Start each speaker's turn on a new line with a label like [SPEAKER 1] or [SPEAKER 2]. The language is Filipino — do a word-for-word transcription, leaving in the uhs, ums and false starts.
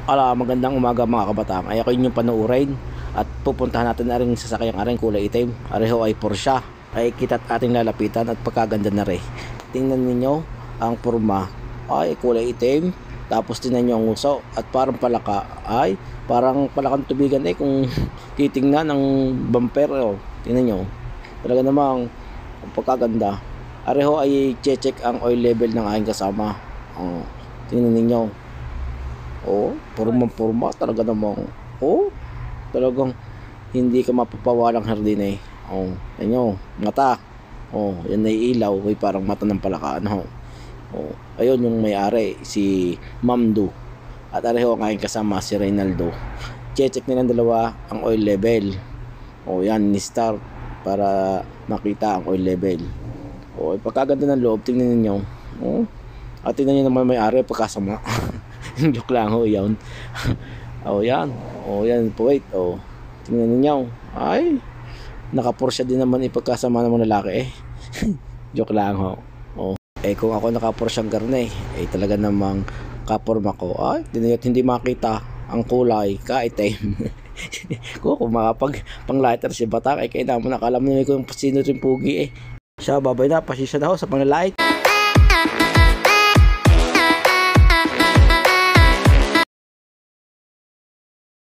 [SPEAKER 1] Ala, magandang umaga mga kabataan. Ay ako inyong panuurin at pupuntahan natin na rin sa sasakyan aring kulay itim. Areho ay Porsche. Ay kita't ating lalapitan at pagkaganda na rin. Tingnan ninyo ang porma ay kulay itim. Tapos tingnan nyo ang uso at parang palaka ay parang palakang tubigan eh kung titingnan ang bumper. Oh, tingnan nyo. Talaga namang pagkaganda. Areho ay check ang oil level ng aking kasama. Oh, tingnan ninyo. Oh, purma-purma talaga namang. Oh, talagang hindi ka mapapawalang hardin eh. Oh, tanyo, mata. Oh, yan ay ilaw, ay parang mata ng palaka ano. Oh, ayun yung may-ari si Mamdu. At areho ang aking kasama si Reynaldo. Check nilang dalawa ang oil level. Oh, yan ni start para makita ang oil level. Oh, pagkaganda ng loob, tingnan niyo. Oh, at tingnan niyo naman may-ari pagkasama. Joke lang ho yan. Oh yan. Oh yan po, wait. Oh, tingnan niyo. Ay, naka-Porsche din naman ipagkasama ng mga lalaki eh. Joke lang ho. Oh, eh kung ako naka-Porsche ang garne, eh talaga namang kaporma ko. Ay, hindi, hindi makita ang kulay ka-itim. Kung kung makapag pang-lighter si Batak, eh kaya naman nakalam na kung sino rin pugi eh. Siya, babay na, pasisya na ho sa pang-light.